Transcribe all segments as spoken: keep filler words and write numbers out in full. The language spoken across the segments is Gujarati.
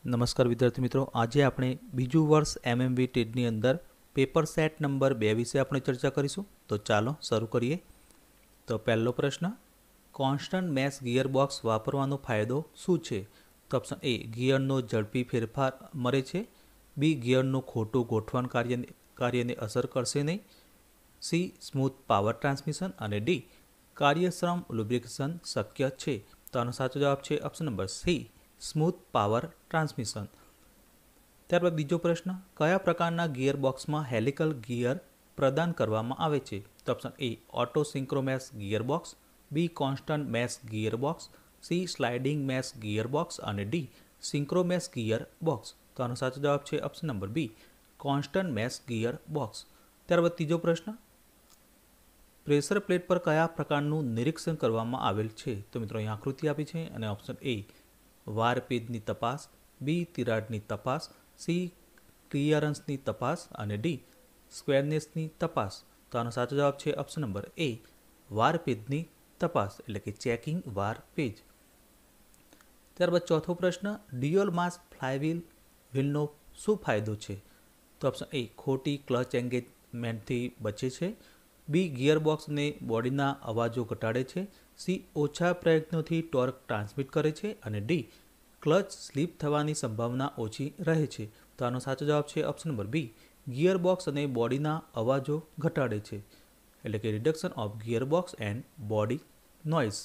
નમસ્કાર વિદ્યાર્થી મિત્રો, આજે આપણે બીજું વર્ષ એમએમવી ટેટની અંદર પેપર સેટ નંબર બે વિશે આપણે ચર્ચા કરીશું. તો ચાલો શરૂ કરીએ. તો પહેલો પ્રશ્ન, કોન્સ્ટન્ટ મેશ ગિયરબોક્સ વાપરવાનો ફાયદો શું છે? તો ઓપ્શન એ, ગિયરનો ઝડપી ફેરફાર મળે છે. બી, ગિયરનું ખોટું ગોઠવણ કાર્ય કાર્યને અસર કરશે નહીં. C, smooth power transmission. અને ડી, કાર્યક્ષમ લુબ્રિકેશન શક્ય છે. તો આનો સાચો જવાબ છે option number C, smooth power transmission. ત્યારબાદ બીજો પ્રશ્ન, કયા પ્રકારના ગિયરબોક્સમાં હેલિકલ ગિયર પ્રદાન કરવામાં આવે છે? તો option A, auto synchromesh gearbox. B, constant mesh gearbox. C, sliding mesh gearbox. અને ડી, સિંક્રોમેશ ગિયર બોક્સ. તો આનો સાચો જવાબ છે option number B, constant mesh gear box. ત્યારબાદ ત્રીજો પ્રશ્ન, પ્રેશર પ્લેટ પર કયા પ્રકારનું નિરીક્ષણ કરવામાં આવેલ છે? તો મિત્રો અહીં આકૃતિ આપી છે અને ઓપ્શન એ, વાર પેજની તપાસ. બી, તિરાડની તપાસ. સી, ક્લિયરન્સની તપાસ. અને ડી, સ્ક્વેરનેસની તપાસ. તો આનો સાચો જવાબ છે ઓપ્શન નંબર એ, વાર પેજની તપાસ, એટલે કે ચેકિંગ વાર પેજ. ત્યારબાદ ચોથો પ્રશ્ન, ડ્યુઅલ માસ ફ્લાયવ્હીલ વ્હીલનો શું ફાયદો છે? તો ઓપ્શન એ, ખોટી ક્લચ એન્ગેજમેન્ટથી બચે છે. બી, ગિયરબોક્સને બોડીના અવાજો ઘટાડે છે. સી, ઓછા પ્રયત્નોથી ટોર્ક ટ્રાન્સમિટ કરે છે. અને ડી, ક્લચ સ્લીપ થવાની સંભાવના ઓછી રહે છે. તો આનો સાચો જવાબ છે ઓપ્શન નંબર બી, ગિયરબોક્સ અને બોડીના અવાજો ઘટાડે છે, એટલે કે reduction of gearbox and body noise.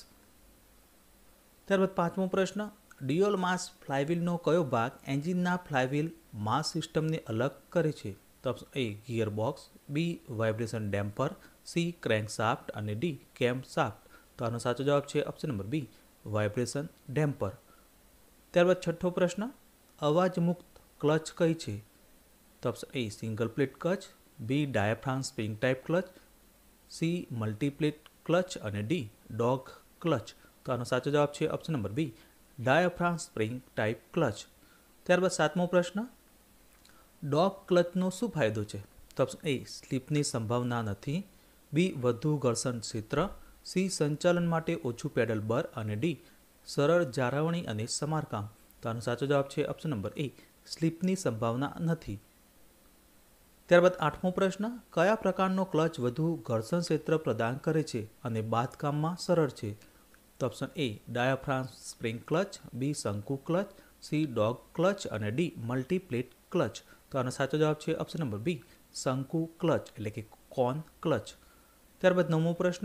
ત્યારબાદ પાંચમો પ્રશ્ન, ડ્યુઅલ માસ ફ્લાયવ્હીલનો કયો ભાગ એન્જિનના ફ્લાયવ્હીલ માસ સિસ્ટમને અલગ કરે છે? તો option A, gearbox. B, vibration damper. C, crankshaft. અને ડી, કેમ શાફ્ટ. તો આનો સાચો જવાબ છે option number B, vibration damper. ત્યારબાદ છઠ્ઠો પ્રશ્ન, અવાજ મુક્ત ક્લચ કઈ છે? તો option A, single plate clutch. B, diaphragm spring type clutch. C, multiplate clutch. અને ડી, ડોગ ક્લચ. તો આનો સાચો જવાબ છે option number B, diaphragm spring type clutch. ત્યારબાદ સાતમો પ્રશ્ન, ડોગ ક્લચનો શું ફાયદો છે? તો ઓપ્શન એ, સ્લીપની સંભાવના નથી. બી, વધુ ઘર્ષણ ક્ષેત્ર. સી, સંચાલન માટે ઓછું પેડલ બર. અને ડી, સરળ જાળવણી અને સમારકામ. તો આનો સાચો જવાબ છે ઓપ્શન નંબર એ, સ્લીપની સંભાવના નથી. ત્યારબાદ આઠમો પ્રશ્ન, કયા પ્રકારનો ક્લચ વધુ ઘર્ષણ ક્ષેત્ર પ્રદાન કરે છે અને બાંધકામમાં સરળ છે? તો option A, diaphragm spring clutch. B, શંકુ ક્લચ. C, dog clutch. અને ડી, મલ્ટીપ્લેટ ક્લચ. તો આનો સાચો જવાબ છે ઓપ્શન નંબર બી, શંકુ ક્લચ, એટલે કે કોન ક્લચ. ત્યારબાદ નવમો પ્રશ્ન,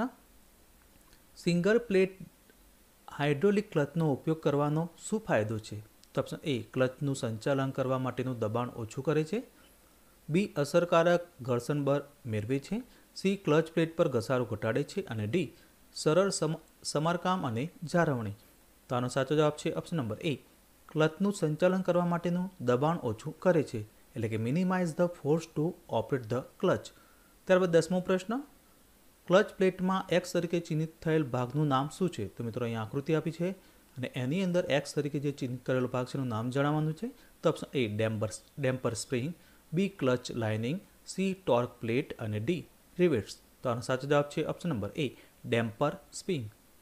સિંગલ પ્લેટ હાઇડ્રોલિક ક્લચનો ઉપયોગ કરવાનો શું ફાયદો છે? તો ઓપ્શન એ, ક્લચનું સંચાલન કરવા માટેનું દબાણ ઓછું કરે છે. બી, અસરકારક ઘર્ષણ બળ મેળવે છે. સી, ક્લચ પ્લેટ પર ઘસારો ઘટાડે છે. અને ડી, સરળ સમારકામ અને જાળવણી. તો આનો સાચો જવાબ છે ઓપ્શન નંબર એ, ક્લચનું સંચાલન કરવા માટેનું દબાણ ઓછું કરે છે, એટલે કે minimise the force to operate the clutch. ત્યારબાદ દસમો પ્રશ્ન, ક્લચ પ્લેટમાં એક્સ તરીકે ચિહ્નિત થયેલ ભાગનું નામ શું છે? તો મિત્રો અહીં આકૃતિ આપી છે અને એની અંદર એક્સ તરીકે જે ચિહ્નિત કરેલો ભાગ છે એનું નામ જણાવવાનું છે. તો option A, damper damper spring. B, clutch lining. C, torque plate. અને ડી, રિવેટ્સ. તો આનો સાચો જવાબ છે option number A, damper spring.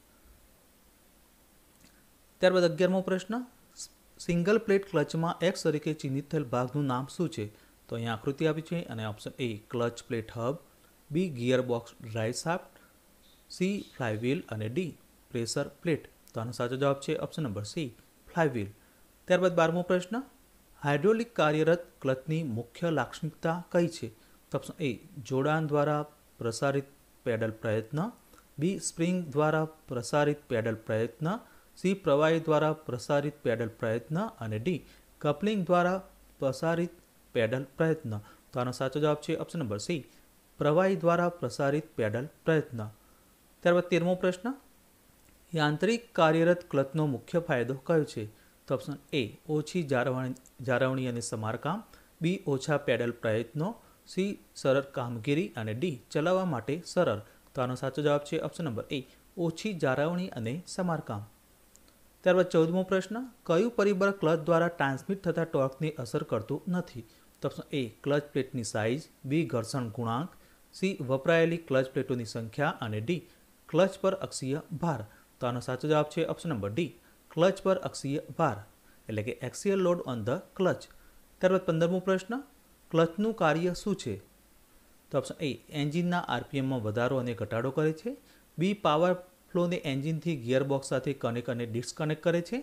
ત્યારબાદ અગિયારમો પ્રશ્ન, સિંગલ પ્લેટ ક્લચમાં એક્સ તરીકે ચિહ્નિત થયેલ ભાગનું નામ શું છે? તો અહીંયા આકૃતિ આપી છે અને option A, clutch plate hub. B, gearbox drive shaft. C, flywheel. અને ડી, પ્રેશર પ્લેટ. તો આનો સાચો જવાબ છે ઓપ્શન નંબર સી, ફ્લાયવ્હીલ. ત્યારબાદ બારમો પ્રશ્ન, હાઇડ્રોલિક કાર્યરત ક્લચની મુખ્ય લાક્ષણિકતા કઈ છે? તો ઓપ્શન એ, જોડાણ દ્વારા પ્રસારિત પેડલ પ્રયત્ન. બી, સ્પ્રિંગ દ્વારા પ્રસારિત પેડલ પ્રયત્ન. સી, પ્રવાહી દ્વારા પ્રસારિત પેડલ પ્રયત્ન. અને ડી, કપલિંગ દ્વારા પ્રસારિત પેડલ પ્રયત્ન. તો આનો સાચો જવાબ છે ઓપ્શન નંબર સી, પ્રવાહી દ્વારા પ્રસારિત પેડલ પ્રયત્ન. ત્યારબાદ તેરમો પ્રશ્ન, યાંત્રિક કાર્યરત ક્લચનો મુખ્ય ફાયદો કયો છે? તો ઓપ્શન એ, ઓછી જાળવણી જાળવણી અને સમારકામ. બી, ઓછા પેડલ પ્રયત્નો. સી, સરળ કામગીરી. અને ડી, ચલાવવા માટે સરળ. તો આનો સાચો જવાબ છે ઓપ્શન નંબર એ, ઓછી જાળવણી અને સમારકામ. ત્યારબાદ ચૌદમો પ્રશ્ન, કયું પરિબળ ક્લચ દ્વારા ટ્રાન્સમિટ થતા ટોર્કને અસર કરતું નથી? તો ઓપ્શન એ, ક્લચ પ્લેટની સાઇઝ. બી, ઘર્ષણ ગુણાંક. સી, વપરાયેલી ક્લચ પ્લેટોની સંખ્યા. અને ડી, ક્લચ પર અક્ષીય ભાર. તો આનો સાચો જવાબ છે ઓપ્શન નંબર ડી, ક્લચ પર અક્ષીય ભાર. એટલે કે axial load on the clutch. ત્યારબાદ પંદરમો પ્રશ્ન, ક્લચનું કાર્ય શું છે? તો ઓપ્શન એ એન્જિનના આરપીએમમાં વધારો અને ઘટાડો કરે છે. બી પાવર ફ્લોને એન્જિનથી ગિયરબોક્સ સાથે કનેક્ટ અને ડિસ્કનેક્ટ કરે છે.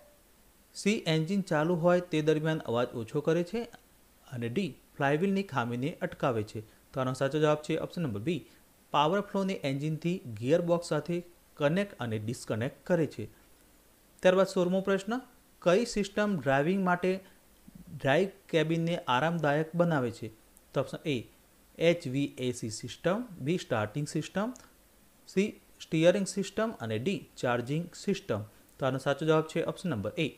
સી એન્જિન ચાલુ હોય તે દરમિયાન અવાજ ઓછો કરે છે. અને ડી ફ્લાયવ્હીલની ખામીને અટકાવે છે. તો આનો સાચો જવાબ છે ઓપ્શન નંબર બી, પાવર ફ્લોને એન્જિનથી ગિયરબોક્સ સાથે કનેક્ટ અને ડિસ્કનેક્ટ કરે છે. ત્યારબાદ સોળમો પ્રશ્ન, કઈ સિસ્ટમ ડ્રાઇવિંગ માટે ડ્રાઇવ કેબિનને આરામદાયક બનાવે છે? તો option A HVAC system, B starting system, C steering system અને ડી ચાર્જિંગ સિસ્ટમ. તો આનો સાચો જવાબ છે option number A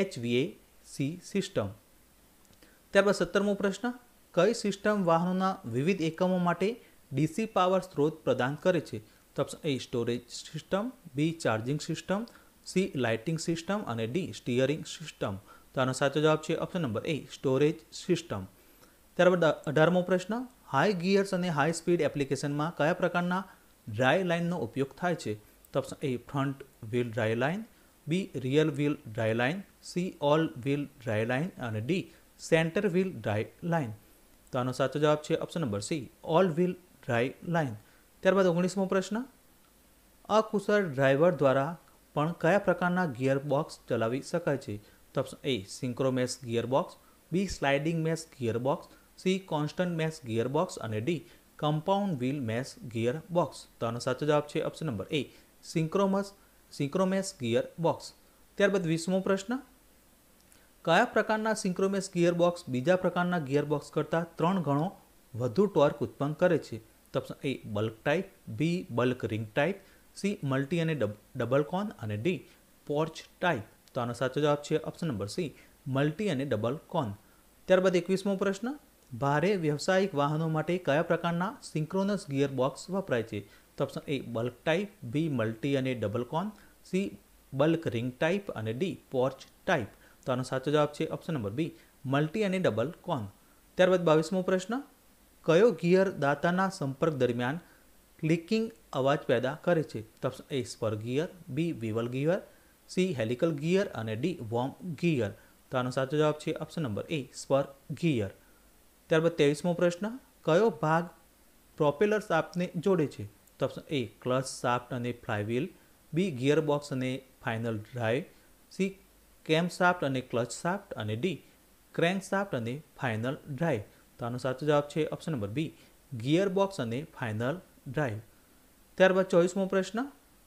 HVAC system. ત્યારબાદ સત્તરમો પ્રશ્ન, કઈ સિસ્ટમ વાહનોના વિવિધ એકમો માટે ડીસી પાવર સ્ત્રોત પ્રદાન કરે છે? તો option A storage system, B charging system, C lighting system અને ડી સ્ટીયરિંગ સિસ્ટમ. તો આનો સાચો જવાબ છે option number A storage system. ત્યારબાદ અઢારમો પ્રશ્ન, હાઈ ગિયર્સ અને હાઈ સ્પીડ એપ્લિકેશનમાં કયા પ્રકારના ડ્રાય લાઇનનો ઉપયોગ થાય છે? તો option A front wheel drive line, B rear wheel drive line, C all wheel drive line અને D centre wheel drive line. તો આનો સાચો જવાબ છે option number C all wheel drive line. ત્યારબાદ ઓગણીસમો પ્રશ્ન, અકુશળ ડ્રાઈવર દ્વારા પણ કયા પ્રકારના ગિયરબોક્સ ચલાવી શકાય છે? તો option A synchromesh gearbox, B sliding mesh gearbox, C constant mesh gearbox અને D compound wheel mesh gearbox. તો આનો સાચો જવાબ છે option number A synchromesh synchromesh gearbox. ત્યારબાદ વીસમો પ્રશ્ન, કયા પ્રકારના સિંક્રોમેસ ગિયરબોક્સ બીજા પ્રકારના ગિયરબોક્સ કરતાં ત્રણ ગણો વધુ ટોર્ક ઉત્પન્ન કરે છે? તો option A baulk type, B baulk ring type, C multi અને ડબલ કોન અને ડી પોર્ચ ટાઈપ. તો આનો સાચો જવાબ છે ઓપ્શન નંબર સી મલ્ટી અને ડબલ કોન. ત્યારબાદ એકવીસમો પ્રશ્ન, ભારે વ્યવસાયિક વાહનો માટે કયા પ્રકારના સિંક્રોનસ ગિયરબોક્સ વપરાય છે? તો option A baulk type, B multi અને double cone, C baulk ring type અને ડી પોર્ચ ટાઈપ. તો આનો સાચો જવાબ છે ઓપ્શન નંબર બી મલ્ટી અને ડબલ કોન. ત્યારબાદ બાવીસમો પ્રશ્ન, કયો ગિયર દાંતાના સંપર્ક દરમિયાન ક્લિકિંગ અવાજ પેદા કરે છે? તો option A spur gear, B bevel gear, C helical gear અને ડી વોર્મ ગિયર. તો આનો સાચો જવાબ છે option number A spur gear. ત્યારબાદ ત્રેવીસમો પ્રશ્ન, કયો ભાગ પ્રોપેલર શાફ્ટને જોડે છે? તો ઓપ્શન એ ક્લચ શાફ્ટ અને ફ્લાયવ્હીલ, બી ગિયરબોક્સ અને final drive, C cam shaft અને ક્લચ શાફ્ટ અને ડી ક્રેન્ક શાફ્ટ અને ફાઇનલ ડ્રાઈવ. તો આનો સાચો જવાબ છે ઓપ્શન નંબર બી ગિયરબોક્સ અને ફાઇનલ ડ્રાઈવ. ત્યારબાદ ચોવીસમો પ્રશ્ન,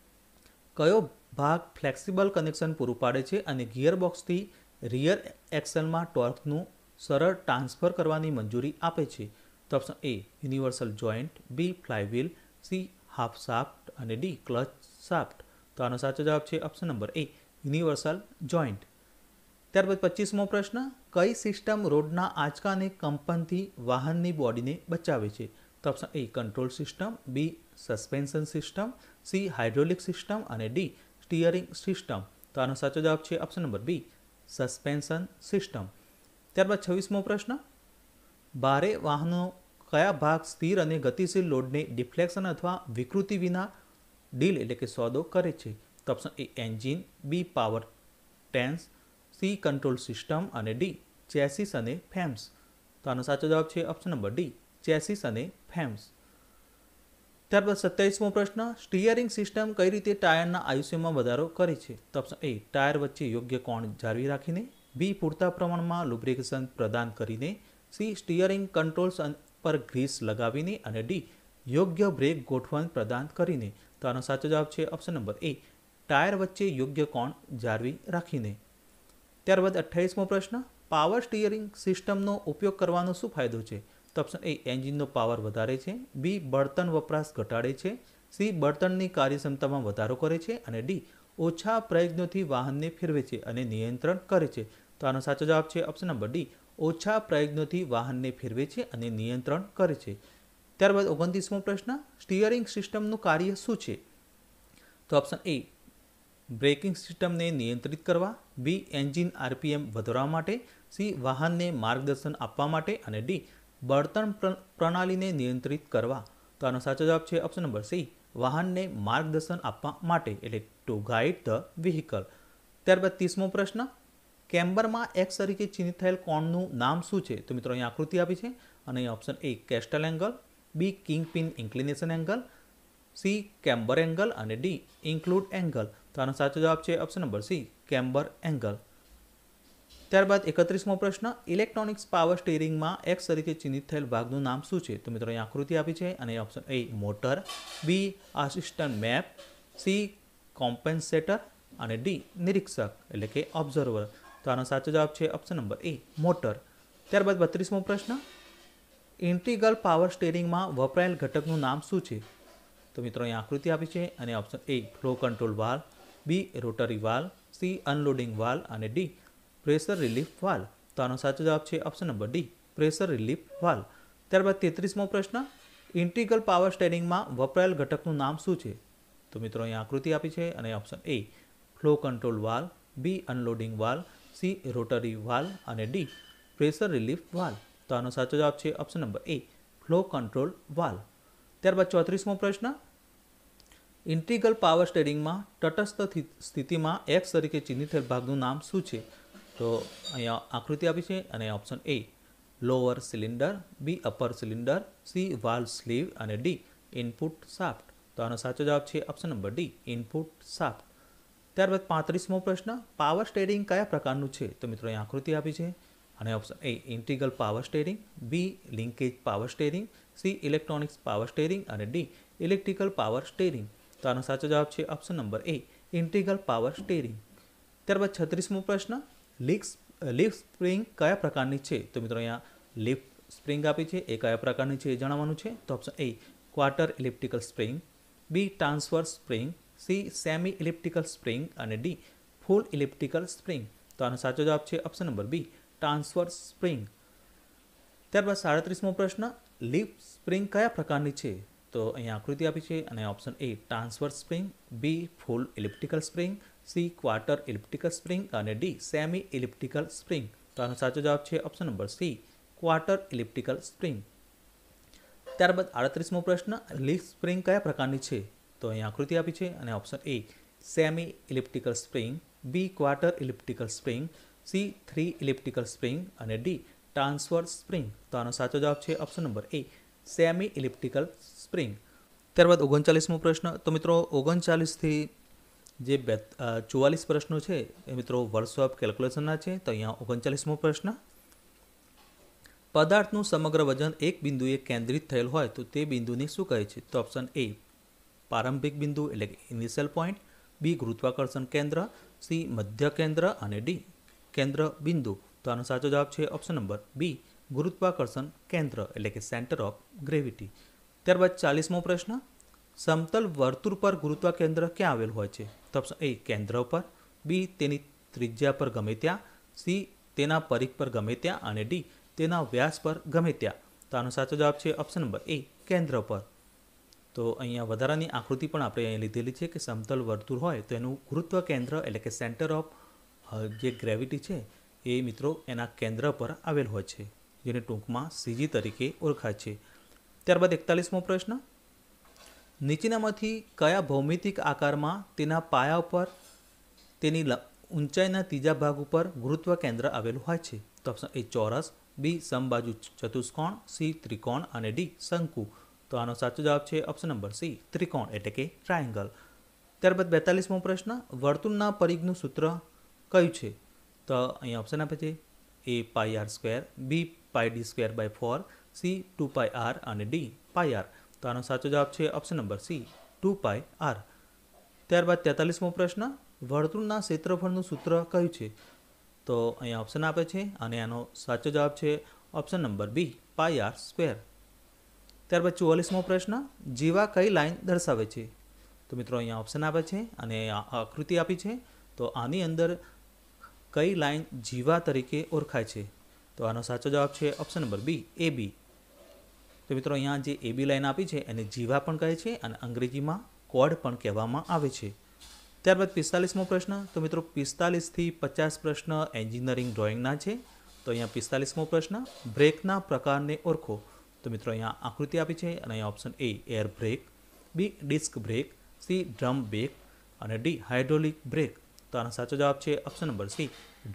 કયો ભાગ ફ્લેક્સિબલ કનેક્શન પૂરું પાડે છે અને ગિયરબોક્સથી રિયર એક્સલમાં ટોર્કનું સરળ ટ્રાન્સફર કરવાની મંજૂરી આપે છે? તો option A universal joint, B flywheel, C half shaft અને ડી ક્લચ શાફ્ટ. તો આનો સાચો જવાબ છે option number A universal joint. ત્યારબાદ પચીસમો પ્રશ્ન, કઈ સિસ્ટમ રોડના આંચકા અને કંપનથી વાહનની બોડીને બચાવે છે? તો option A control system, B suspension system, C hydraulic system અને ડી સ્ટીયરિંગ સિસ્ટમ. તો આનો સાચો જવાબ છે option number B suspension system. ત્યારબાદ છવ્વીસમો પ્રશ્ન, ભારે વાહનો કયા ભાગ સ્થિર અને ગતિશીલ લોડને ડિફ્લેક્શન અથવા વિકૃતિ વિના ડીલ એટલે કે સોદો કરે છે? તો option A engine, B power trains, C control system અને ડી ચેસિસ અને ફેમ્સ. તો આનો સાચો જવાબ છે ઓપ્શન નંબર ડી ચેસિસ અને ફેમ્સ. ત્યારબાદ સત્યાવીસમો પ્રશ્ન, સ્ટીયરિંગ સિસ્ટમ કઈ રીતે ટાયરના આયુષ્યમાં વધારો કરે છે? તો ઓપ્શન એ ટાયર વચ્ચે યોગ્ય કોણ જાળવી રાખીને, બી પૂરતા પ્રમાણમાં લુબ્રિકેશન પ્રદાન કરીને, સી સ્ટીયરિંગ કંટ્રોલ્સ પર ગ્રીસ લગાવીને અને ડી યોગ્ય બ્રેક ગોઠવણ પ્રદાન કરીને. તો આનો સાચો જવાબ છે ઓપ્શન નંબર એ ટાયર વચ્ચે યોગ્ય કોણ જાળવી રાખીને. ત્યારબાદ અઠ્યાવીસમો પ્રશ્ન, પાવર સ્ટીયરિંગ સિસ્ટમનો ઉપયોગ કરવાનો શું ફાયદો છે? તો ઓપ્શન એ એન્જિનનો પાવર વધારે છે, બી બળતણ વપરાશ ઘટાડે છે, સી બળતણની કાર્યક્ષમતામાં વધારો કરે છે અને ડી ઓછા પ્રયત્નોથી વાહનને ફેરવે છે અને નિયંત્રણ કરે છે. તો આનો સાચો જવાબ છે ઓપ્શન નંબર ડી ઓછા પ્રયત્નોથી વાહનને ફેરવે છે અને નિયંત્રણ કરે છે. ત્યારબાદ ઓગણત્રીસમો પ્રશ્ન, સ્ટીયરિંગ સિસ્ટમનું કાર્ય શું છે? તો ઓપ્શન એ બ્રેકિંગ સિસ્ટમને નિયંત્રિત કરવા, બી એન્જિન આરપીએમ વધારવા માટે, સી વાહનને માર્ગદર્શન આપવા માટે અને ડી બળતણ પ્રણાલીને નિયંત્રિત કરવા. તો આનો સાચો જવાબ છે ઓપ્શન નંબર સી વાહનને માર્ગદર્શન આપવા માટે એટલે ટુ ગાઈડ ધ વ્હીકલ. ત્યારબાદ ત્રીસમો પ્રશ્ન, કેમ્બરમાં એક્સ તરીકે ચિહ્નિત થયેલ કોણનું નામ શું છે? તો મિત્રો અહીં આકૃતિ આપી છે અને અહીં option A caster angle, B king pin inclination angle, C camber angle અને ડી ઇન્ક્લુડ એંગલ. તો આનો સાચો જવાબ છે option number C camber angle. ત્યારબાદ એકત્રીસમો પ્રશ્ન, ઇલેક્ટ્રોનિક્સ પાવર સ્ટીરિંગમાં એક્સ તરીકે ચિહ્નિત થયેલ ભાગનું નામ શું છે? તો મિત્રો અહીં આકૃતિ આપી છે અને option A motor, B assistant map, C compensator અને ડી નિરીક્ષક એટલે કે ઓબ્ઝર્વર. તો આનો સાચો જવાબ છે ઓપ્શન નંબર એ મોટર. ત્યારબાદ બત્રીસમો પ્રશ્ન, ઇન્ટિગ્રલ પાવર સ્ટીરિંગમાં વપરાયેલ ઘટકનું નામ શું છે? તો મિત્રો અહીં આકૃતિ આપી છે અને option A flow control valve, B rotary valve, C unloading valve અને ડી પ્રેશર રિલીફ વાલ્વ. તો આનો સાચો જવાબ છે option number D pressure relief valve. ત્યારબાદ તેત્રીસમો પ્રશ્ન, ઇન્ટિગ્રલ પાવર સ્ટીરિંગમાં વપરાયેલ ઘટકનું નામ શું છે? તો મિત્રો અહીં આકૃતિ આપી છે અને option A flow control valve, B unloading valve, C rotary valve અને ડી પ્રેશર રિલીફ વાલ્વ. તો આનો સાચો જવાબ છે option number A flow control valve. ત્યારબાદ ચોત્રીસમો પ્રશ્ન, ઇન્ટિગ્રલ પાવર સ્ટીરિંગમાં તટસ્થ સ્થિતિમાં એક્સ તરીકે ચિહ્નિત થયેલ ભાગનું નામ શું છે? તો અહીંયા આકૃતિ આપી છે અને option A lower cylinder, B upper cylinder, C valve sleeve અને ડી ઇનપુટ શાફ્ટ. તો આનો સાચો જવાબ છે option number D input shaft. ત્યારબાદ પાંત્રીસમો પ્રશ્ન, પાવર સ્ટીરિંગ કયા પ્રકારનું છે? તો મિત્રો અહીં આકૃતિ આપી છે અને option A integral power steering, B linkage power steering, C electronics power steering અને ડી ઇલેક્ટ્રિકલ પાવર સ્ટીરિંગ. તો આનો સાચો જવાબ છે option number A integral power steering. ત્યારબાદ છત્રીસમો પ્રશ્ન, લીફ લીફ સ્પ્રિંગ કયા પ્રકારની છે? તો મિત્રો અહીંયા લીફ સ્પ્રિંગ આપી છે એ કયા પ્રકારની છે એ જણાવવાનું છે. તો option A quarter elliptical spring, B transverse spring, C semi elliptical spring અને ડી ફૂલ ઇલિપ્ટિકલ સ્પ્રિંગ. તો આનો સાચો જવાબ છે option number B transverse spring. ત્યારબાદ સાડત્રીસમો પ્રશ્ન, લીફ સ્પ્રિંગ કયા પ્રકારની છે? તો અહીંયા આકૃતિ આપી છે અને option A transverse spring, B full elliptical spring, C quarter elliptical spring અને ડી સેમી ઇલિપ્ટિકલ સ્પ્રિંગ. તો આનો સાચો જવાબ છે option number C quarter elliptical spring. ત્યારબાદ આડત્રીસમો પ્રશ્ન, લીફ સ્પ્રિંગ કયા પ્રકારની છે? તો અહીં આકૃતિ આપી છે અને option A semi elliptical spring, B quarter elliptical spring, C three elliptical spring અને ડી ટ્રાન્સવર્સ સ્પ્રિંગ. તો આનો સાચો જવાબ છે option number A semi elliptical spring. ત્યારબાદ ઓગણચાલીસમો પ્રશ્ન, તો મિત્રો ઓગણચાલીસથી જે બે ચુવાલીસ પ્રશ્નો છે એ મિત્રો વર્સ ઓફ કેલ્ક્યુલેશનના છે. તો અહીંયા ઓગણચાલીસમો પ્રશ્ન, પદાર્થનું સમગ્ર વજન એક બિંદુએ કેન્દ્રિત થયેલ હોય તો તે બિંદુને શું કહે છે? તો ઓપ્શન એ પ્રારંભિક બિંદુ એટલે કે ઇનિશિયલ પોઈન્ટ, બી ગુરુત્વાકર્ષણ કેન્દ્ર, સી મધ્ય કેન્દ્ર અને ડી કેન્દ્ર બિંદુ. તો આનો સાચો જવાબ છે ઓપ્શન નંબર બી ગુરુત્વાકર્ષણ કેન્દ્ર એટલે કે સેન્ટર ઓફ ગ્રેવિટી. ત્યારબાદ ચાલીસમો પ્રશ્ન, સમતલ વર્તુળ પર ગુરુત્વા કેન્દ્ર ક્યાં આવેલું હોય છે? તો ઓપ્શન એ કેન્દ્ર પર, બી તેની ત્રિજ્યા પર ગમે ત્યાં, સી તેના પરિઘ પર ગમે ત્યાં અને ડી તેના વ્યાસ પર ગમે ત્યાં. તો આનો સાચો જવાબ છે ઓપ્શન નંબર એ કેન્દ્ર પર. તો અહીંયા વધારાની આકૃતિ પણ આપણે અહીં લીધેલી છે કે સમતલ વર્તુળ હોય તો એનું ગુરુત્વ કેન્દ્ર એટલે કે સેન્ટર ઓફ જે ગ્રેવિટી છે એ મિત્રો એના કેન્દ્ર પર આવેલ હોય છે, જેને ટૂંકમાં સીજી તરીકે ઓળખાય છે. ત્યારબાદ એકતાલીસમો પ્રશ્ન, નીચેનામાંથી કયા ભૌમિતિક આકારમાં તેના પાયા ઉપર તેની ઊંચાઈના ત્રીજા ભાગ ઉપર ગુરુત્વ કેન્દ્ર આવેલું હોય છે? તો ઓપ્શન એ ચોરસ, બી સમબાજુ ચતુષ્કોણ, સી ત્રિકોણ અને ડી શંકુ. તો આનો સાચો જવાબ છે ઓપ્શન નંબર સી ત્રિકોણ એટલે કે ટ્રાયંગલ. ત્યારબાદ બેતાલીસમો પ્રશ્ન, વર્તુળના પરિઘનું સૂત્ર કયું છે? તો અહીંયા ઓપ્શન આપે છે A pi r square, B pi d square by four, C two pi r અને ડી પાઈ આર. તો આનો સાચો જવાબ છે option number C two pi r. ત્યારબાદ તેતાલીસમો પ્રશ્ન, વર્તુળના ક્ષેત્રફળનું સૂત્ર કયું છે? તો અહીંયા ઓપ્શન આપે છે અને આનો સાચો જવાબ છે option number B pi r square. ત્યારબાદ ચુવાલીસમો પ્રશ્ન, જીવા કઈ લાઈન દર્શાવે છે? તો મિત્રો અહીંયા ઓપ્શન આપે છે અને આકૃતિ આપી છે. તો આની અંદર કઈ લાઈન જીવા તરીકે ઓળખાય છે? તો આનો સાચો જવાબ છે ઓપ્શન નંબર બી એ બી. તો મિત્રો અહીંયા જે એ બી લાઈન આપી છે એને જીવા પણ કહે છે અને અંગ્રેજીમાં કોડ પણ કહેવામાં આવે છે. ત્યારબાદ પિસ્તાલીસમો પ્રશ્ન, તો મિત્રો પિસ્તાલીસથી પચાસ પ્રશ્ન એન્જિનિયરિંગ ડ્રોઈંગના છે. તો અહીંયા પિસ્તાલીસમો પ્રશ્ન, બ્રેકના પ્રકારને ઓળખો. તો મિત્રો અહીંયા આકૃતિ આપી છે અને અહીંયા option A air brake, B disc brake, C drum brake અને ડી હાઇડ્રોલિક બ્રેક. તો આનો સાચો જવાબ છે option number C drum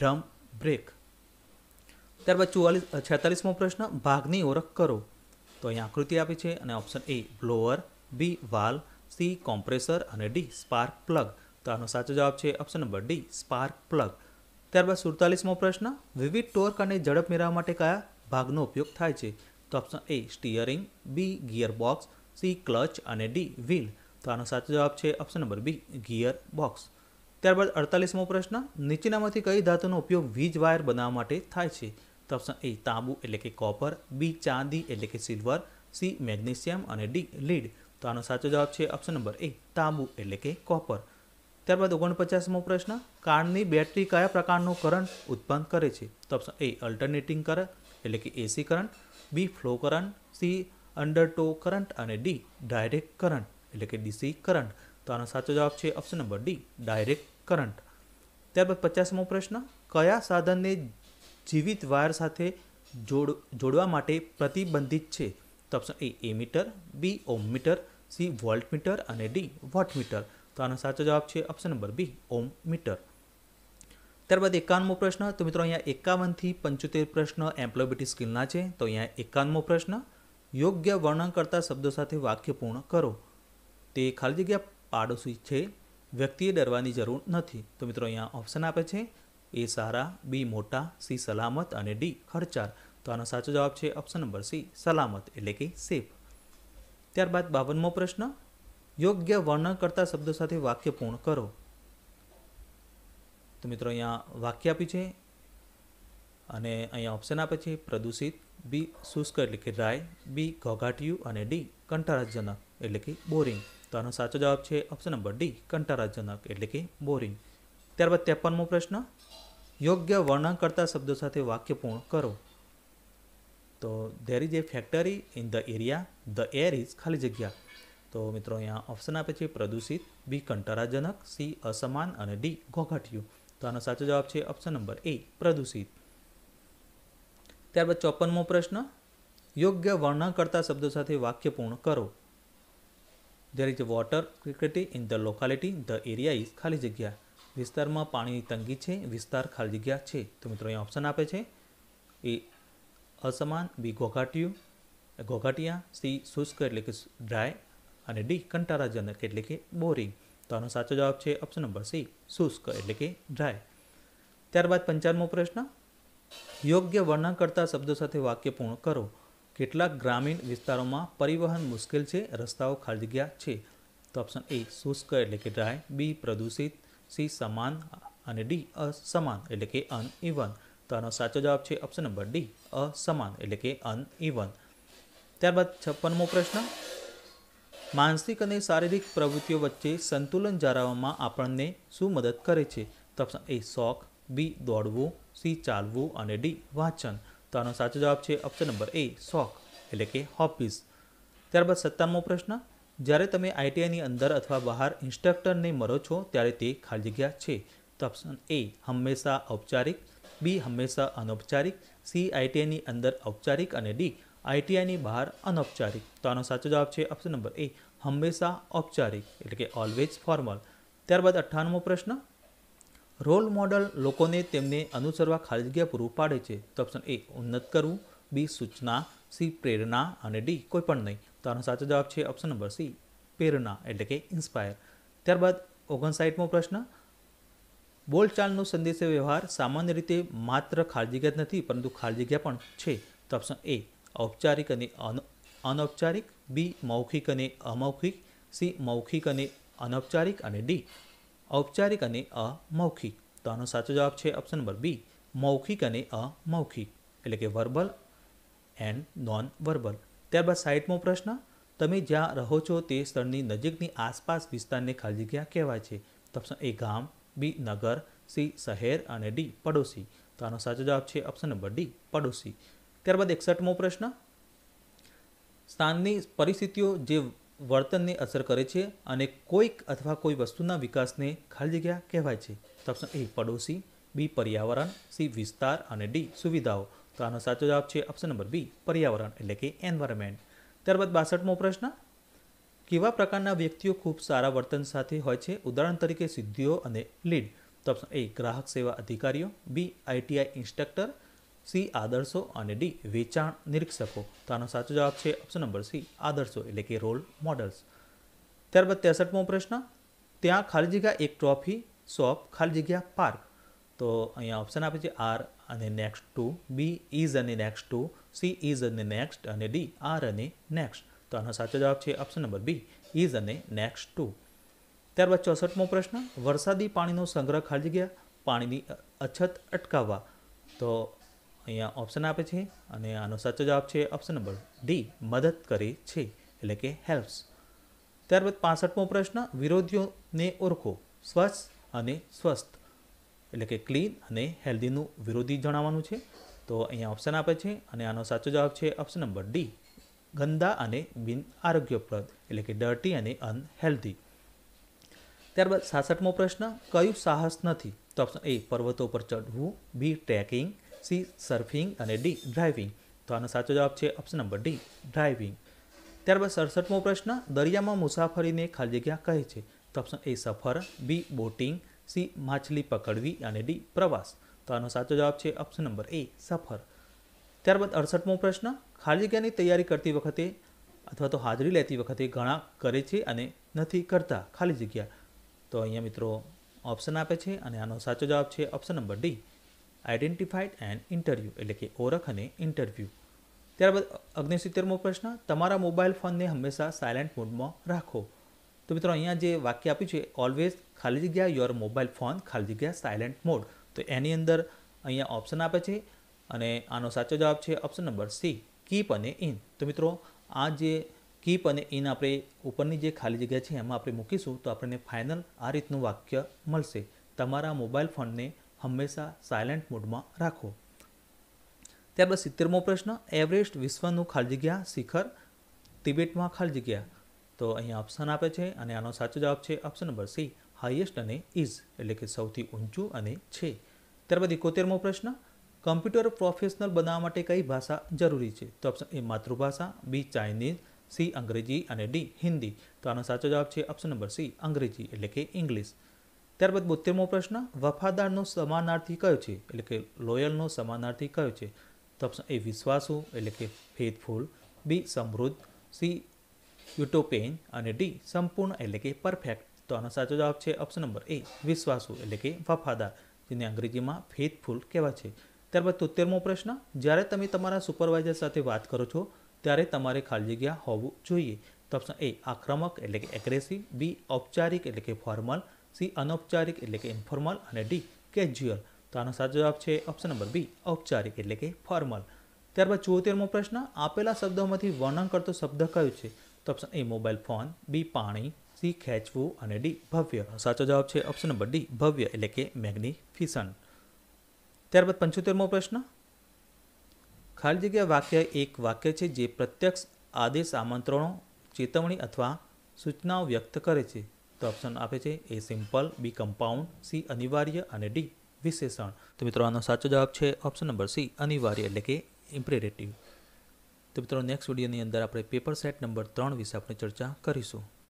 brake. ત્યારબાદ ચુવાલીસ છેતાલીસમો પ્રશ્ન, ભાગની ઓળખ કરો. તો અહીંયા આકૃતિ આપી છે અને option A blower, B valve, C compressor અને ડી સ્પાર્ક પ્લગ. તો આનો સાચો જવાબ છે option number D spark plug. ત્યારબાદ સુડતાલીસમો પ્રશ્ન, વિવિધ ટોર્ક અને ઝડપ મેળવવા માટે કયા ભાગનો ઉપયોગ થાય છે? તો option A steering, B gear box, C clutch અને ડી વ્હીલ. તો આનો સાચો જવાબ છે option number B gear box. ત્યારબાદ અડતાલીસમો પ્રશ્ન, નીચેનામાંથી કઈ ધાતુનો ઉપયોગ વીજ વાયર બનાવવા માટે થાય છે? તો ઓપ્શન એ તાંબુ એટલે કે કોપર, બી ચાંદી એટલે કે સિલ્વર, સી મેગ્નેશિયમ અને ડી લીડ. તો આનો સાચો જવાબ છે ઓપ્શન નંબર એ તાંબુ એટલે કે કોપર. ત્યારબાદ ઓગણપચાસમો પ્રશ્ન, કારની બેટરી કયા પ્રકારનો કરંટ ઉત્પન્ન કરે છે? તો ઓપ્શન એ અલ્ટરનેટિંગ કરંટ એટલે કે AC current, B flow current, C undertow current અને ડી ડાયરેક્ટ કરંટ એટલે કે ડીસી કરંટ. તો આનો સાચો જવાબ છે option number D direct current. ત્યારબાદ પચાસમો પ્રશ્ન, કયા સાધનને જીવિત વાયર સાથે જોડ જોડવા માટે પ્રતિબંધિત છે? તો option A ammeter, B ohm meter, C volt meter અને ડી વોટ મીટર. તો આનો સાચો જવાબ છે option number B ohm meter. ત્યારબાદ એકાવનમો પ્રશ્ન, તો મિત્રો અહીંયા એકાવનથી પંચોતેર પ્રશ્ન એમ્પ્લોયબિલિટી સ્કિલના છે. તો અહીંયા એકાવનમો પ્રશ્ન, યોગ્ય વર્ણન કરતા શબ્દો સાથે વાક્ય પૂર્ણ કરો. તે ખાલી જગ્યા પાડોશી છે, વ્યક્તિએ ડરવાની જરૂર નથી. તો મિત્રો અહીંયા ઓપ્શન આપે છે એ સારા, બી મોટા, સી સલામત અને ડી ખર્ચાળ. તો આનો સાચો જવાબ છે ઓપ્શન નંબર સી સલામત એટલે કે સેફ. ત્યારબાદ બાવનમો પ્રશ્ન, યોગ્ય વર્ણન કરતા શબ્દો સાથે વાક્ય પૂર્ણ કરો. તો મિત્રો અહીંયા વાક્ય આપ્યું છે અને અહીંયા ઓપ્શન આપે છે પ્રદૂષિત, બી શુષ્ક એટલે કે ડ્રાય, બી ઘોઘાટિયું અને ડી કંટાળાજનક એટલે કે બોરિંગ. તો આનો સાચો જવાબ છે ઓપ્શન નંબર ડી કંટાળાજનક એટલે કે બોરિંગ. ત્યારબાદ ત્રેપનમો પ્રશ્ન, યોગ્ય વર્ણન કરતા શબ્દો સાથે વાક્ય પૂર્ણ કરો. તો there is a factory in the area, the air is ખાલી જગ્યા. તો મિત્રો અહીંયા ઓપ્શન આપે છે પ્રદૂષિત, બી કંટાળાજનક, સી અસમાન અને ડી ઘોઘાટિયું. તો આનો સાચો જવાબ છે ઓપ્શન નંબર એ પ્રદૂષિત. ત્યારબાદ ચોપનમો પ્રશ્ન, યોગ્ય વર્ણન કરતા શબ્દો સાથે વાક્ય પૂર્ણ કરો. There is water scarcity in the locality, the area is ખાલી જગ્યા. વિસ્તારમાં પાણીની તંગી છે, વિસ્તાર ખાલી જગ્યા છે. તો મિત્રો અહીંયા ઓપ્શન આપે છે એ અસમાન, બી ઘોઘાટિયું ઘોઘાટિયા, સી શુષ્ક એટલે કે ડ્રાય અને ડી કંટાળાજનક એટલે કે બોરિંગ. તો આનો સાચો જવાબ છે ઓપ્શન નંબર સી શુષ્ક એટલે કે ડ્રાય. ત્યારબાદ પંચાવનમો પ્રશ્ન, યોગ્ય વર્ણન કરતા શબ્દો સાથે વાક્ય પૂર્ણ કરો. કેટલાક ગ્રામીણ વિસ્તારોમાં પરિવહન મુશ્કેલ છે, રસ્તાઓ ખાલી જગ્યા છે. તો ઓપ્શન એ શુષ્ક એટલે કે ડ્રાય, બી પ્રદૂષિત, સી સમાન અને ડી અસમાન એટલે કે અનઇવન. તો આનો સાચો જવાબ છે ઓપ્શન નંબર ડી અસમાન એટલે કે અનઇવન. ત્યારબાદ છપ્પનમો પ્રશ્ન, માનસિક અને શારીરિક પ્રવૃત્તિઓ વચ્ચે સંતુલન જાળવવામાં આપણને શું મદદ કરે છે? તો ઓપ્શન એ શોખ, બી દોડવું, સી ચાલવું અને ડી વાંચન. તો આનો સાચો જવાબ છે ઓપ્શન નંબર એ શોખ એટલે કે હોબીઝ. ત્યારબાદ સત્તાવનમો પ્રશ્ન, જ્યારે તમે આઈટીઆઈની અંદર અથવા બહાર ઇન્સ્ટ્રક્ટરને મળો છો ત્યારે તે ખાલી જગ્યા છે. તો ઓપ્શન એ હંમેશા ઔપચારિક, બી હંમેશા અનૌપચારિક, સી આઈટીઆઈની અંદર ઔપચારિક અને ડી આઈટીઆઈની બહાર અનૌપચારિક. તો આનો સાચો જવાબ છે ઓપ્શન નંબર એ હંમેશા ઔપચારિક એટલે કે ઓલવેઝ ફોર્મલ. ત્યારબાદ અઠ્ઠાવનમો પ્રશ્ન, રોલ મોડલ લોકોને તેમને અનુસરવા ખાલી જગ્યા પૂરું પાડે છે. તો ઓપ્શન એ ઉન્નત કરવું, બી સૂચના, સી પ્રેરણા અને ડી કોઈ પણ નહીં. તો આનો સાચો જવાબ છે ઓપ્શન નંબર સી પ્રેરણા એટલે કે ઇન્સ્પાયર. ત્યારબાદ ઓગણસાઠમો પ્રશ્ન, બોલચાલનો સંદેશ વ્યવહાર સામાન્ય રીતે માત્ર ખાલી જગ્યા જ નથી પરંતુ ખાલી જગ્યા પણ છે. તો ઓપ્શન એ ઔપચારિક અને અનૌપચારિક, બી મૌખિક અને અમૌખિક, સી મૌખિક અને અનૌપચારિક અને ડી ઔપચારિક અને અમૌખિક. તો આનો સાચો જવાબ છે ઓપ્શન નંબર બી મૌખિક અને અમૌખિક એટલે કે વર્બલ એન્ડ નોન વર્બલ. ત્યારબાદ સાઠમો પ્રશ્ન, તમે જ્યાં રહો છો તે સ્થળની નજીકની આસપાસ વિસ્તારને ખાલી જગ્યા કહેવાય છે. તો ઓપ્શન એ ગામ, બી નગર, સી શહેર અને ડી પડોશી. તો આનો સાચો જવાબ છે ઓપ્શન નંબર ડી પડોશી. ત્યારબાદ એકસઠમો પ્રશ્ન, સ્થાનની પરિસ્થિતિઓ જે વર્તનને અસર કરે છે અને કોઈક અથવા કોઈ વસ્તુના વિકાસને ખાલી જગ્યા કહેવાય છે. તો ઓપ્શન એ પડોશી, બી પર્યાવરણ, સી વિસ્તાર અને ડી સુવિધાઓ. તો આનો સાચો જવાબ છે ઓપ્શન નંબર બી પર્યાવરણ એટલે કે એન્વાયરમેન્ટ. ત્યારબાદ બાસઠમો પ્રશ્ન, કેવા પ્રકારના વ્યક્તિઓ ખૂબ સારા વર્તન સાથે હોય છે? ઉદાહરણ તરીકે સિદ્ધિઓ અને લીડ. તો તો ઓપ્શન એ ગ્રાહક સેવા અધિકારીઓ, બી આઈટીઆઈ ઇન્સ્ટ્રક્ટર, સી આદર્શો અને ડી વેચાણ નિરીક્ષકો. તો આનો સાચો જવાબ છે ઓપ્શન નંબર સી આદર્શો એટલે કે રોલ મોડલ્સ. ત્યારબાદ ત્રેસઠમો પ્રશ્ન, ત્યાં ખાલી જગ્યા એક ટ્રોફી શોપ ખાલી જગ્યા પાર્ક. તો અહીંયા ઓપ્શન આપે છે આર અને નેક્સ્ટ ટુ, બી ઇઝ અને નેક્સ્ટ ટુ, સી ઇઝ અને નેક્સ્ટ અને ડી આર અને નેક્સ્ટ. તો આનો સાચો જવાબ છે ઓપ્શન નંબર બી ઇઝ અને નેક્સ્ટ ટુ. ત્યારબાદ ચોસઠમો પ્રશ્ન, વરસાદી પાણીનો સંગ્રહ ખાલી જગ્યા પાણીની અછત અટકાવવા. તો અહીંયા ઓપ્શન આપે છે અને આનો સાચો જવાબ છે ઓપ્શન નંબર ડી મદદ કરે છે એટલે કે હેલ્પ્સ. ત્યારબાદ પાસઠમો પ્રશ્ન, વિરોધીઓને ઓળખો. સ્વચ્છ અને સ્વસ્થ એટલે કે ક્લીન અને હેલ્ધીનું વિરોધી જણાવવાનું છે. તો અહીંયા ઓપ્શન આપે છે અને આનો સાચો જવાબ છે ઓપ્શન નંબર ડી ગંદા અને બિન આરોગ્યપ્રદ એટલે કે ડર્ટી અને અનહેલ્ધી. ત્યારબાદ સાસઠમો પ્રશ્ન, કયું સાહસ નથી. તો ઓપ્શન એ પર્વતો પર ચઢવું, બી ટ્રેકિંગ, સી સર્ફિંગ અને ડી ડ્રાઇવિંગ. તો આનો સાચો જવાબ છે ઓપ્શન નંબર ડી ડ્રાઇવિંગ. ત્યારબાદ સડસઠમો પ્રશ્ન, દરિયામાં મુસાફરીને ખાલી જગ્યા કહે છે. તો ઓપ્શન એ સફર, બી બોટિંગ, સી માછલી પકડવી અને ડી પ્રવાસ. તો આનો સાચો જવાબ છે ઓપ્શન નંબર એ સફર. ત્યારબાદ અડસઠમો પ્રશ્ન, ખાલી જગ્યાની તૈયારી કરતી વખતે અથવા તો હાજરી લેતી વખતે ઘણા કરે છે અને નથી કરતા ખાલી જગ્યા. તો અહીંયા મિત્રો ઓપ્શન આપે છે અને આનો સાચો જવાબ છે option number D identified and interview એટલે કે ઓળખ અને ઇન્ટરવ્યૂ. ત્યારબાદ ઓગણસિત્તેરમો પ્રશ્ન, તમારા મોબાઈલ ફોનને હંમેશા સાયલેન્ટ મોડમાં રાખો. તો મિત્રો અહીંયા જે વાક્ય આપ્યું છે ઓલવેઝ ખાલી જગ્યા યોર મોબાઈલ ફોન ખાલી જગ્યા સાયલેન્ટ મોડ. તો એની અંદર અહીંયા ઓપ્શન આપે છે અને આનો સાચો જવાબ છે ઓપ્શન નંબર સી કીપ અને ઇન. તો મિત્રો આ જે કીપ અને ઇન આપણે ઉપરની જે ખાલી જગ્યા છે એમાં આપણે મૂકીશું તો આપણને ફાઇનલ આ રીતનું વાક્ય મળશે, તમારા મોબાઈલ ફોનને હંમેશા સાયલેન્ટ મોડમાં રાખો. ત્યારબાદ સિત્તેરમો પ્રશ્ન, એવરેસ્ટ વિશ્વનું ખાલી જગ્યા શિખર, તિબેટમાં ખાલી જગ્યા. તો અહીંયા ઓપ્શન આપે છે અને આનો સાચો જવાબ છે ઓપ્શન નંબર સી હાઈએસ્ટ અને ઇઝ એટલે કે સૌથી ઊંચું અને છે. ત્યારબાદ એકોતેરમો પ્રશ્ન, કમ્પ્યુટર પ્રોફેશનલ બનાવવા માટે કઈ ભાષા જરૂરી છે. તો ઓપ્શન એ માતૃભાષા, બી ચાઇનીઝ, સી અંગ્રેજી અને ડી હિન્દી. તો આનો સાચો જવાબ છે ઓપ્શન નંબર સી અંગ્રેજી એટલે કે ઇંગ્લિશ. ત્યારબાદ બોતેરમો પ્રશ્ન, વફાદારનો સમાનાર્થી કયો છે એટલે કે લોયલનો સમાનાર્થી કયો છે. તો ઓપ્શન એ વિશ્વાસુ એટલે કે ફેથફુલ, બી સમૃદ્ધ, સી યુટોપેન અને ડી સંપૂર્ણ એટલે કે પરફેક્ટ. તો આનો સાચો જવાબ છે ઓપ્શન નંબર એ વિશ્વાસુ એટલે કે વફાદાર, જેને અંગ્રેજીમાં ફેથફુલ કહેવાય છે. ત્યારબાદ તોતેરમો પ્રશ્ન, જ્યારે તમે તમારા સુપરવાઇઝર સાથે વાત કરો છો ત્યારે તમારે ખાલી જગ્યા હોવું જોઈએ. તો ઓપ્શન એ આક્રમક એટલે કે એગ્રેસિવ, બી ઔપચારિક એટલે કે ફોર્મલ, સી અનૌપચારિક એટલે કે ઇન્ફોર્મલ અને ડી કેઝ્યુઅલ. તો આનો સાચો જવાબ છે ઓપ્શન નંબર બી ઔપચારિક એટલે કે ફોર્મલ. ત્યારબાદ ચુંવોતેરમો પ્રશ્ન, આપેલા શબ્દોમાંથી વર્ણન કરતો શબ્દ કયો છે. તો option A mobile phone, B પાણી, સી ખેંચવું અને ડી ભવ્ય. સાચો જવાબ છે ઓપ્શન નંબર ડી ભવ્ય એટલે કે મેગ્નિફિસન્ટ. ત્યારબાદ પંચોતેરમો પ્રશ્ન, ખાલી જગ્યા વાક્ય એક વાક્ય છે જે પ્રત્યક્ષ આદેશ, આમંત્રણો, ચેતવણી અથવા સૂચનાઓ વ્યક્ત કરે છે. તો ઓપ્શન આપે છે A simple, B compound, C અનિવાર્ય અને ડી વિશેષણ. તો મિત્રો આનો સાચો જવાબ છે ઓપ્શન નંબર સી અનિવાર્ય એટલે કે ઇમ્પરેટિવ. તો મિત્રો નેક્સ્ટ વિડીયોની અંદર આપણે પેપર સેટ નંબર ત્રણ વિશે આપણે ચર્ચા કરીશું.